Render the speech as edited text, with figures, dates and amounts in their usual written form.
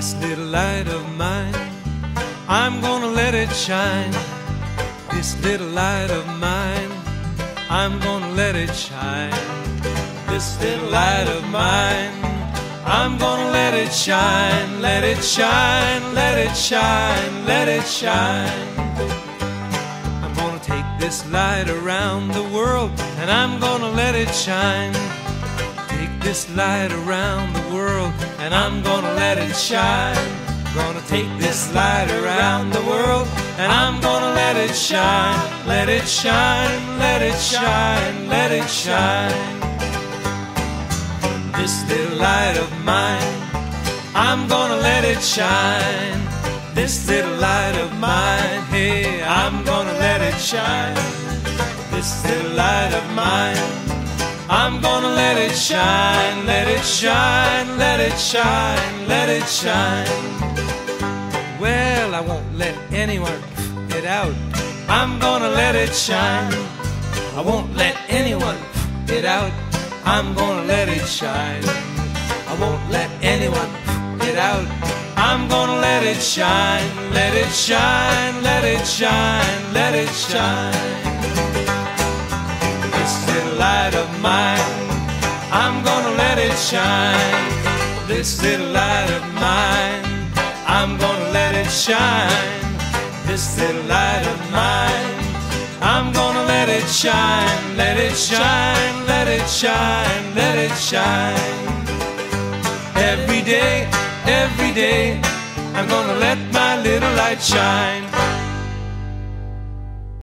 This little light of mine, I'm gonna let it shine. This little light of mine, I'm gonna let it shine. This little light of mine, I'm gonna let it shine. Let it shine, let it shine, let it shine. I'm gonna take this light around the world, and I'm gonna let it shine. Take this light around the world, and I'm gonna let it shine. Gonna take this light around the world, and I'm gonna let it shine. Let it shine, let it shine, let it shine. This little light of mine, I'm gonna let it shine. This little light of mine, hey, I'm gonna let it shine. This little light of mine, I'm gonna let it shine. Let it shine, let it shine, let it shine. Well, I won't let anyone get out. I'm gonna let it shine. I won't let anyone get out. I'm gonna let it shine. I won't let anyone get out. I'm gonna let it shine. Let it shine, let it shine, let it shine. This little light of mine, I'm gonna let it shine. This little light of mine, I'm gonna let it shine. This little light of mine, I'm gonna let it shine. Let it shine, let it shine, let it shine. Every day, I'm gonna let my little light shine.